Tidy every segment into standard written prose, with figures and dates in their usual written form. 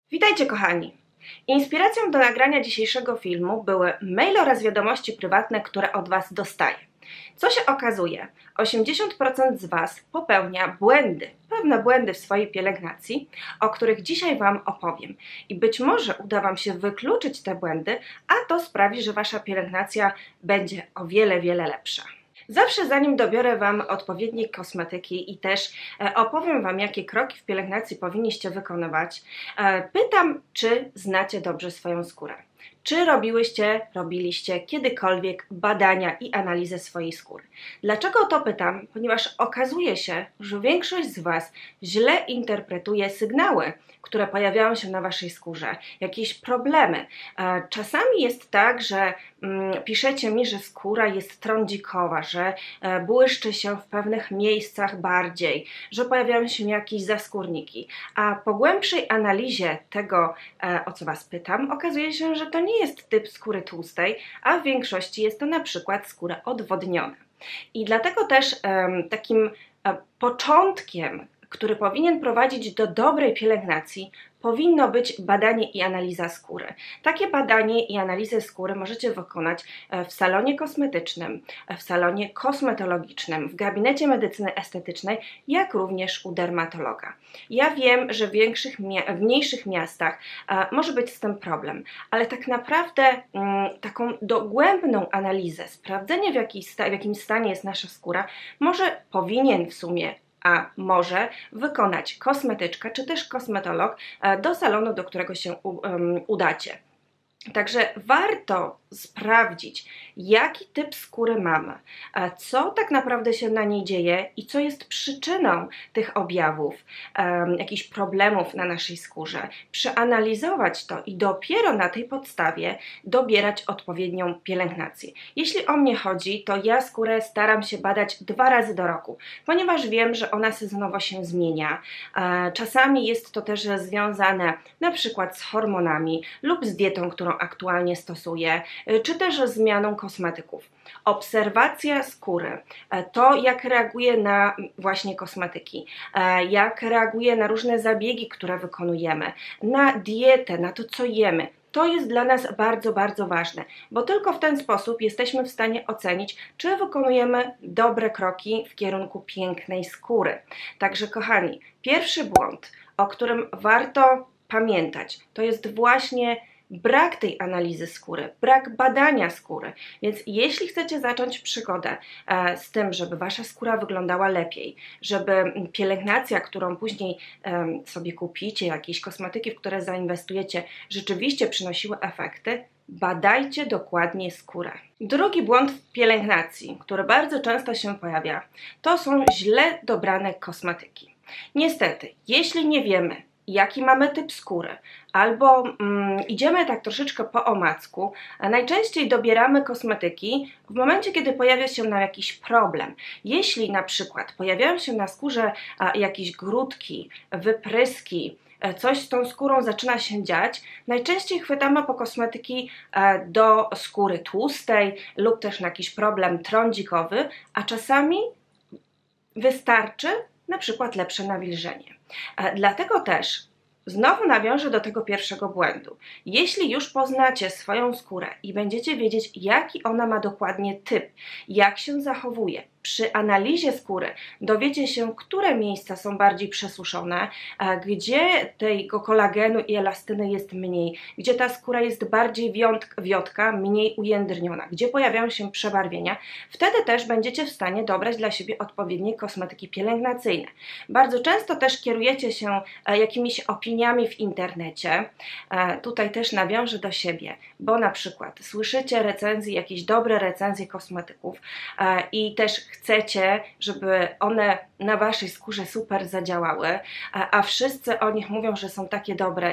Witajcie kochani! Inspiracją do nagrania dzisiejszego filmu były maile oraz wiadomości prywatne, które od Was dostaję. Co się okazuje? 80% z Was popełnia błędy, pewne błędy w swojej pielęgnacji, o których dzisiaj Wam opowiem. I być może uda Wam się wykluczyć te błędy, a to sprawi, że Wasza pielęgnacja będzie o wiele lepsza. Zawsze zanim dobiorę Wam odpowiednie kosmetyki i też opowiem Wam, jakie kroki w pielęgnacji powinniście wykonywać, pytam, czy znacie dobrze swoją skórę. Czy robiliście kiedykolwiek badania i analizę swojej skóry? Dlaczego to pytam? Ponieważ okazuje się, że większość z Was źle interpretuje sygnały, które pojawiają się na Waszej skórze, jakieś problemy. Czasami jest tak, że piszecie mi, że skóra jest trądzikowa, że błyszczy się w pewnych miejscach bardziej, że pojawiają się jakieś zaskórniki. A po głębszej analizie tego, o co Was pytam, okazuje się, że to nie jest typ skóry tłustej, a w większości jest to na przykład skóra odwodniona. I dlatego też takim początkiem, który powinien prowadzić do dobrej pielęgnacji, powinno być badanie i analiza skóry. Takie badanie i analizę skóry możecie wykonać w salonie kosmetycznym, w salonie kosmetologicznym, w gabinecie medycyny estetycznej, jak również u dermatologa. Ja wiem, że w mniejszych miastach może być z tym problem, ale tak naprawdę taką dogłębną analizę, sprawdzenie w jakim stanie jest nasza skóra, powinien w sumie może wykonać kosmetyczka czy też kosmetolog do salonu, do którego się udacie. Także warto sprawdzić, jaki typ skóry mamy, co tak naprawdę się na niej dzieje i co jest przyczyną tych objawów, jakichś problemów na naszej skórze. Przeanalizować to i dopiero na tej podstawie dobierać odpowiednią pielęgnację. Jeśli o mnie chodzi, to ja skórę staram się badać 2 razy do roku, ponieważ wiem, że ona sezonowo się zmienia. Czasami jest to też związane na przykład z hormonami lub z dietą, którą aktualnie stosuję, czy też zmianą kosmetyków. Obserwacja skóry, to jak reaguje na właśnie kosmetyki, jak reaguje na różne zabiegi, które wykonujemy, na dietę, na to, co jemy. To jest dla nas bardzo ważne, bo tylko w ten sposób jesteśmy w stanie ocenić, czy wykonujemy dobre kroki w kierunku pięknej skóry. Także kochani, pierwszy błąd, o którym warto pamiętać, to jest właśnie brak tej analizy skóry, brak badania skóry. Więc jeśli chcecie zacząć przygodę z tym, żeby Wasza skóra wyglądała lepiej, żeby pielęgnacja, którą później sobie kupicie, jakieś kosmetyki, w które zainwestujecie, rzeczywiście przynosiły efekty, badajcie dokładnie skórę. Drugi błąd w pielęgnacji, który bardzo często się pojawia, to są źle dobrane kosmetyki. Niestety, jeśli nie wiemy, jaki mamy typ skóry, albo idziemy tak troszeczkę po omacku, najczęściej dobieramy kosmetyki w momencie, kiedy pojawia się nam jakiś problem. Jeśli na przykład pojawiają się na skórze jakieś grudki, wypryski, coś z tą skórą zaczyna się dziać, najczęściej chwytamy po kosmetyki do skóry tłustej lub też na jakiś problem trądzikowy, a czasami wystarczy na przykład lepsze nawilżenie. Dlatego też znowu nawiążę do tego pierwszego błędu. Jeśli już poznacie swoją skórę i będziecie wiedzieć, jaki ona ma dokładnie typ, jak się zachowuje, przy analizie skóry dowiecie się, które miejsca są bardziej przesuszone, gdzie tego kolagenu i elastyny jest mniej, gdzie ta skóra jest bardziej wiotka, mniej ujędrniona, gdzie pojawiają się przebarwienia. Wtedy też będziecie w stanie dobrać dla siebie odpowiednie kosmetyki pielęgnacyjne. Bardzo często też kierujecie się jakimiś opiniami w internecie. Tutaj też nawiążę do siebie, bo na przykład słyszycie recenzje, jakieś dobre recenzje kosmetyków i też chcecie, żeby one na Waszej skórze super zadziałały, a wszyscy o nich mówią, że są takie dobre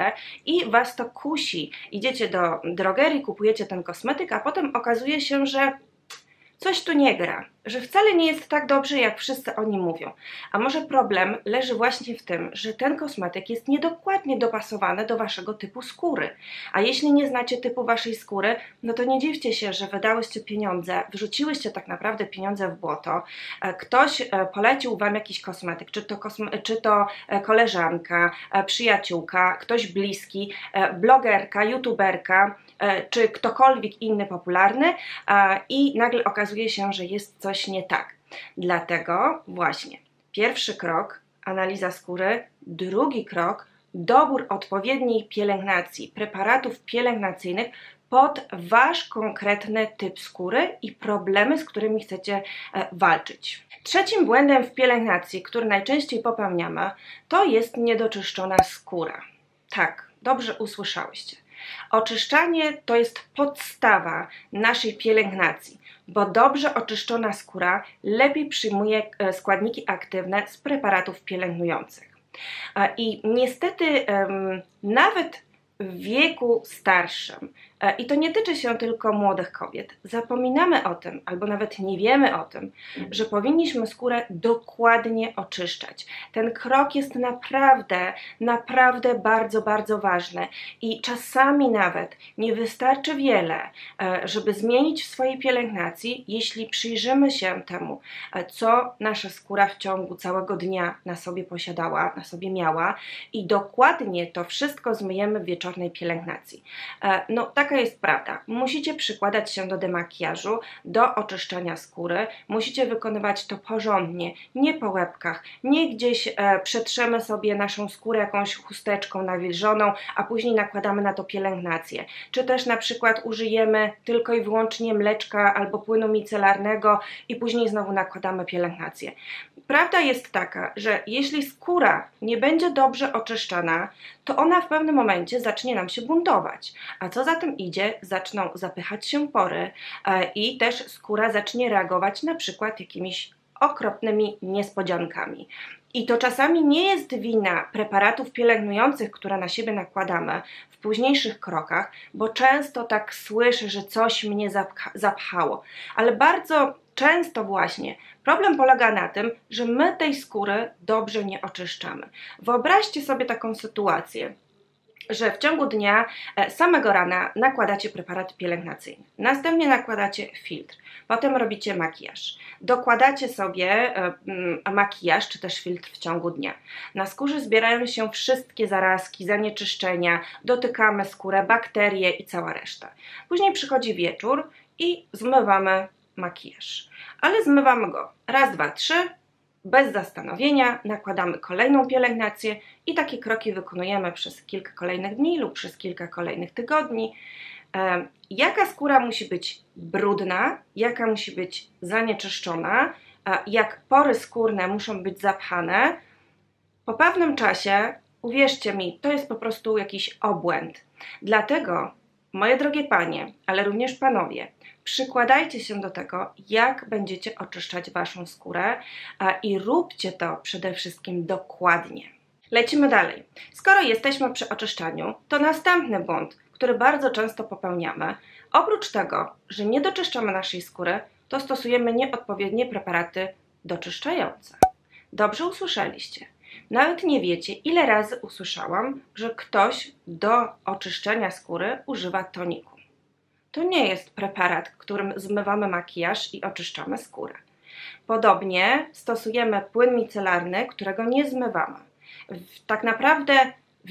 i Was to kusi. Idziecie do drogerii, kupujecie ten kosmetyk, a potem okazuje się, że coś tu nie gra, że wcale nie jest tak dobrze, jak wszyscy o nim mówią. A może problem leży właśnie w tym, że ten kosmetyk jest niedokładnie dopasowany do waszego typu skóry. A jeśli nie znacie typu waszej skóry, no to nie dziwcie się, że wydałyście pieniądze, wrzuciłyście tak naprawdę pieniądze w błoto, ktoś polecił wam jakiś kosmetyk, czy to koleżanka, przyjaciółka, ktoś bliski, blogerka, youtuberka, czy ktokolwiek inny popularny i nagle okazuje się, że jest coś nie tak. Dlatego właśnie pierwszy krok analiza skóry, drugi krok dobór odpowiedniej pielęgnacji, preparatów pielęgnacyjnych pod wasz konkretny typ skóry i problemy, z którymi chcecie walczyć. Trzecim błędem w pielęgnacji, który najczęściej popełniamy, to jest niedoczyszczona skóra. Tak, dobrze usłyszałyście. Oczyszczanie to jest podstawa naszej pielęgnacji, bo dobrze oczyszczona skóra lepiej przyjmuje składniki aktywne z preparatów pielęgnujących. I niestety nawet w wieku starszym, i to nie tyczy się tylko młodych kobiet, zapominamy o tym, albo nawet nie wiemy o tym, że powinniśmy skórę dokładnie oczyszczać. Ten krok jest naprawdę bardzo, bardzo ważny i czasami nawet nie wystarczy wiele, żeby zmienić w swojej pielęgnacji, jeśli przyjrzymy się temu, co nasza skóra w ciągu całego dnia na sobie posiadała, na sobie miała i dokładnie to wszystko zmyjemy w wieczornej pielęgnacji. No, taka jest prawda. Musicie przykładać się do demakijażu, do oczyszczania skóry, musicie wykonywać to porządnie, nie po łebkach, nie gdzieś przetrzemy sobie naszą skórę jakąś chusteczką nawilżoną, a później nakładamy na to pielęgnację. Czy też na przykład użyjemy tylko i wyłącznie mleczka albo płynu micelarnego i później znowu nakładamy pielęgnację. Prawda jest taka, że jeśli skóra nie będzie dobrze oczyszczana, to ona w pewnym momencie zacznie nam się buntować. A co za tym idzie, zaczną zapychać się pory i też skóra zacznie reagować na przykład jakimiś okropnymi niespodziankami. I to czasami nie jest wina preparatów pielęgnujących, które na siebie nakładamy w późniejszych krokach, bo często tak słyszę, że coś mnie zapchało. Ale bardzo często właśnie problem polega na tym, że my tej skóry dobrze nie oczyszczamy. Wyobraźcie sobie taką sytuację, że w ciągu dnia samego rana nakładacie preparat pielęgnacyjny, następnie nakładacie filtr, potem robicie makijaż, dokładacie sobie makijaż czy też filtr w ciągu dnia. Na skórze zbierają się wszystkie zarazki, zanieczyszczenia, dotykamy skórę, bakterie i cała reszta. Później przychodzi wieczór i zmywamy makijaż, ale zmywamy go raz, dwa, trzy, bez zastanowienia, nakładamy kolejną pielęgnację i takie kroki wykonujemy przez kilka kolejnych dni lub przez kilka kolejnych tygodni. Jaka skóra musi być brudna, jaka musi być zanieczyszczona, jak pory skórne muszą być zapchane, po pewnym czasie, uwierzcie mi, to jest po prostu jakiś obłęd. Dlatego, moje drogie panie, ale również panowie, przykładajcie się do tego, jak będziecie oczyszczać waszą skórę i róbcie to przede wszystkim dokładnie. Lecimy dalej. Skoro jesteśmy przy oczyszczaniu, to następny błąd, który bardzo często popełniamy, oprócz tego, że nie doczyszczamy naszej skóry, to stosujemy nieodpowiednie preparaty doczyszczające. Dobrze usłyszeliście. Nawet nie wiecie, ile razy usłyszałam, że ktoś do oczyszczenia skóry używa toniku. To nie jest preparat, którym zmywamy makijaż i oczyszczamy skórę. Podobnie stosujemy płyn micelarny, którego nie zmywamy. Tak naprawdę w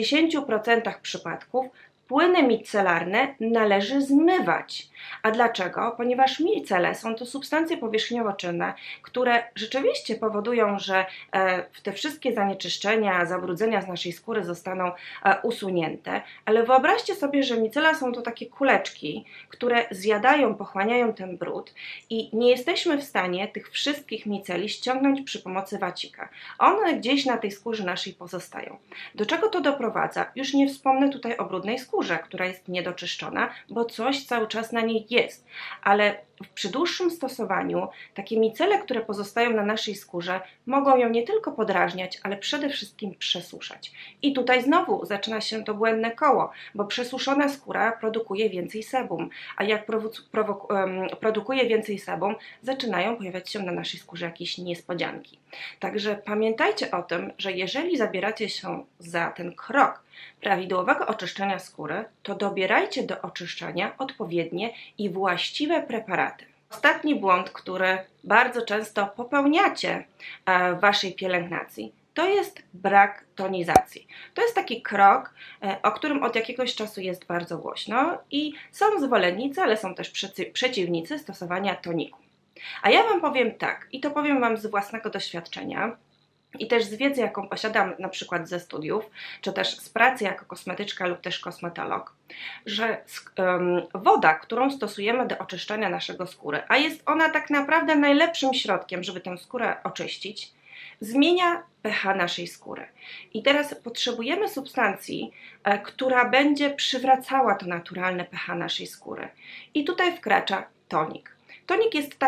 90% przypadków płyny micelarne należy zmywać. A dlaczego? Ponieważ micele są to substancje powierzchniowo-czynne, które rzeczywiście powodują, że te wszystkie zanieczyszczenia, zabrudzenia z naszej skóry zostaną usunięte, ale wyobraźcie sobie, że micela są to takie kuleczki, które zjadają, pochłaniają ten brud i nie jesteśmy w stanie tych wszystkich miceli ściągnąć przy pomocy wacika. One gdzieś na tej skórze naszej pozostają. Do czego to doprowadza? Już nie wspomnę tutaj o brudnej skórze, która jest niedoczyszczona, bo coś cały czas na niej jest, ale przy dłuższym stosowaniu takie micele, które pozostają na naszej skórze, mogą ją nie tylko podrażniać, ale przede wszystkim przesuszać. I tutaj znowu zaczyna się to błędne koło, bo przesuszona skóra produkuje więcej sebum, a jak produkuje więcej sebum, zaczynają pojawiać się na naszej skórze jakieś niespodzianki. Także pamiętajcie o tym, że jeżeli zabieracie się za ten krok prawidłowego oczyszczenia skóry, to dobierajcie do oczyszczania odpowiednie i właściwe preparaty. Ostatni błąd, który bardzo często popełniacie w waszej pielęgnacji, to jest brak tonizacji. To jest taki krok, o którym od jakiegoś czasu jest bardzo głośno i są zwolennicy, ale są też przeciwnicy stosowania toniku. A ja Wam powiem tak, i to powiem Wam z własnego doświadczenia, i też z wiedzy, jaką posiadam na przykład ze studiów, czy też z pracy jako kosmetyczka lub też kosmetolog, że woda, którą stosujemy do oczyszczania naszego skóry, a jest ona tak naprawdę najlepszym środkiem, żeby tę skórę oczyścić, zmienia pH naszej skóry. I teraz potrzebujemy substancji, która będzie przywracała to naturalne pH naszej skóry. I tutaj wkracza tonik. Tonik jest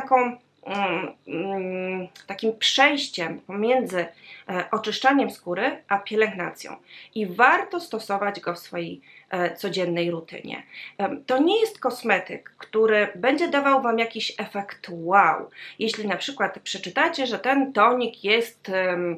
takim przejściem pomiędzy oczyszczaniem skóry a pielęgnacją i warto stosować go w swojej codziennej rutynie. To nie jest kosmetyk, który będzie dawał Wam jakiś efekt wow. Jeśli na przykład przeczytacie, że ten tonik jest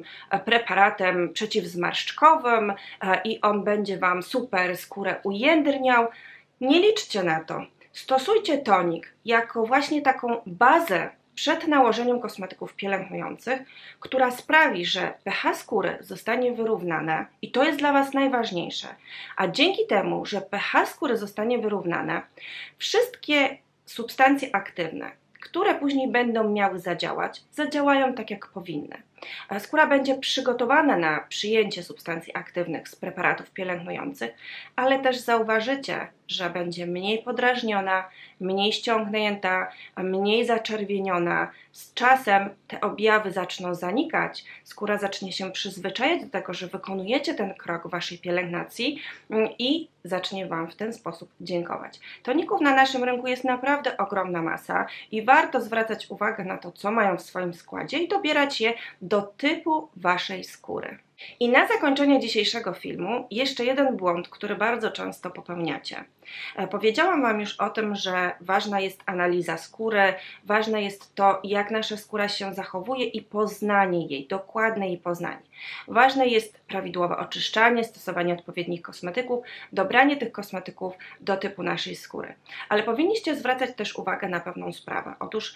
preparatem przeciwzmarszczkowym i on będzie Wam super skórę ujędrniał, nie liczcie na to. Stosujcie tonik jako właśnie taką bazę przed nałożeniem kosmetyków pielęgnujących, która sprawi, że pH skóry zostanie wyrównane i to jest dla Was najważniejsze. A dzięki temu, że pH skóry zostanie wyrównane, wszystkie substancje aktywne, które później będą miały zadziałać, zadziałają tak jak powinny. Skóra będzie przygotowana na przyjęcie substancji aktywnych z preparatów pielęgnujących, ale też zauważycie, że będzie mniej podrażniona, mniej ściągnięta, mniej zaczerwieniona. Z czasem te objawy zaczną zanikać, skóra zacznie się przyzwyczajać do tego, że wykonujecie ten krok waszej pielęgnacji i zacznie Wam w ten sposób dziękować. Toników na naszym rynku jest naprawdę ogromna masa i warto zwracać uwagę na to, co mają w swoim składzie i dobierać je do typu waszej skóry. I na zakończenie dzisiejszego filmu jeszcze jeden błąd, który bardzo często popełniacie. Powiedziałam Wam już o tym, że ważna jest analiza skóry, ważne jest to, jak nasza skóra się zachowuje i poznanie jej, dokładne jej poznanie. Ważne jest prawidłowe oczyszczanie, stosowanie odpowiednich kosmetyków, dobranie tych kosmetyków do typu naszej skóry. Ale powinniście zwracać też uwagę na pewną sprawę. Otóż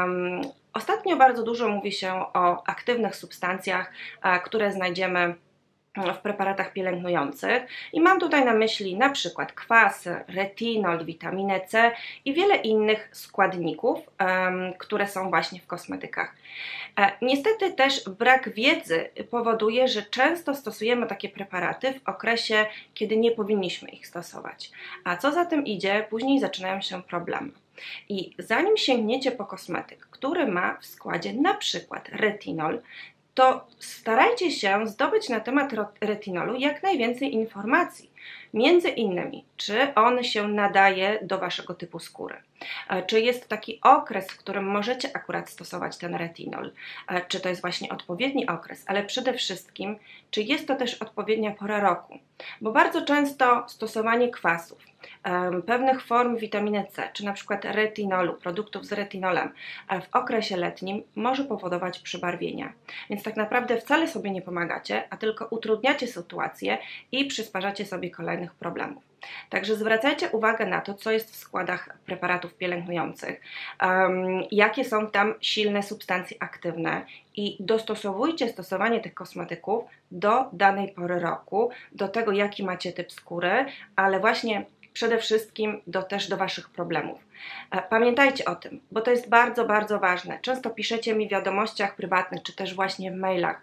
ostatnio bardzo dużo mówi się o aktywnych substancjach, które znajdziemy w preparatach pielęgnujących i mam tutaj na myśli na przykład kwasy, retinol, witaminę C i wiele innych składników, które są właśnie w kosmetykach. Niestety też brak wiedzy powoduje, że często stosujemy takie preparaty w okresie, kiedy nie powinniśmy ich stosować. A co za tym idzie, później zaczynają się problemy. I zanim sięgniecie po kosmetyk, który ma w składzie na przykład retinol, to starajcie się zdobyć na temat retinolu jak najwięcej informacji. Między innymi, czy on się nadaje do waszego typu skóry, czy jest taki okres, w którym możecie akurat stosować ten retinol, czy to jest właśnie odpowiedni okres, ale przede wszystkim, czy jest to też odpowiednia pora roku, bo bardzo często stosowanie kwasów, pewnych form witaminy C, czy na przykład retinolu, produktów z retinolem w okresie letnim może powodować przebarwienia. Więc tak naprawdę wcale sobie nie pomagacie, a tylko utrudniacie sytuację i przysparzacie sobie kolejnych problemów. Także zwracajcie uwagę na to, co jest w składach preparatów pielęgnujących, jakie są tam silne substancje aktywne i dostosowujcie stosowanie tych kosmetyków do danej pory roku, do tego, jaki macie typ skóry, ale właśnie przede wszystkim też do waszych problemów. Pamiętajcie o tym, bo to jest bardzo, bardzo ważne. Często piszecie mi w wiadomościach prywatnych, czy też właśnie w mailach,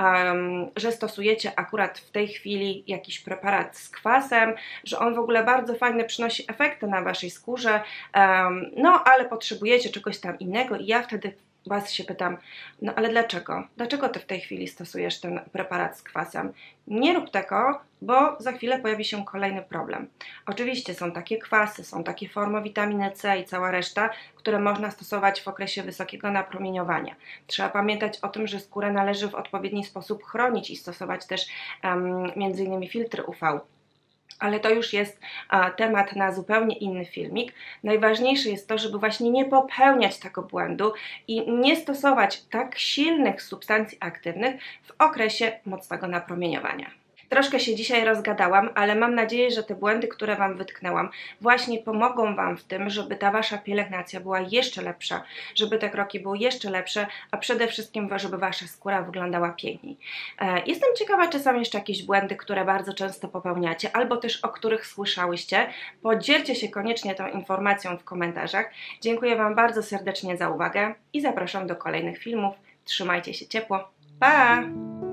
że stosujecie akurat w tej chwili jakiś preparat z kwasem, że on w ogóle bardzo fajne przynosi efekty na waszej skórze, no ale potrzebujecie czegoś tam innego i ja wtedy Was się pytam, no ale dlaczego? Dlaczego Ty w tej chwili stosujesz ten preparat z kwasem? Nie rób tego, bo za chwilę pojawi się kolejny problem. Oczywiście są takie kwasy, są takie formy witaminy C i cała reszta, które można stosować w okresie wysokiego napromieniowania. Trzeba pamiętać o tym, że skórę należy w odpowiedni sposób chronić i stosować też m.in. filtry UV. Ale to już jest temat na zupełnie inny filmik. Najważniejsze jest to, żeby właśnie nie popełniać tego błędu i nie stosować tak silnych substancji aktywnych w okresie mocnego napromieniowania. Troszkę się dzisiaj rozgadałam, ale mam nadzieję, że te błędy, które Wam wytknęłam, właśnie pomogą Wam w tym, żeby ta Wasza pielęgnacja była jeszcze lepsza, żeby te kroki były jeszcze lepsze, a przede wszystkim, żeby Wasza skóra wyglądała piękniej. Jestem ciekawa, czy są jeszcze jakieś błędy, które bardzo często popełniacie, albo też o których słyszałyście. Podzielcie się koniecznie tą informacją w komentarzach. Dziękuję Wam bardzo serdecznie za uwagę i zapraszam do kolejnych filmów. Trzymajcie się ciepło. Pa!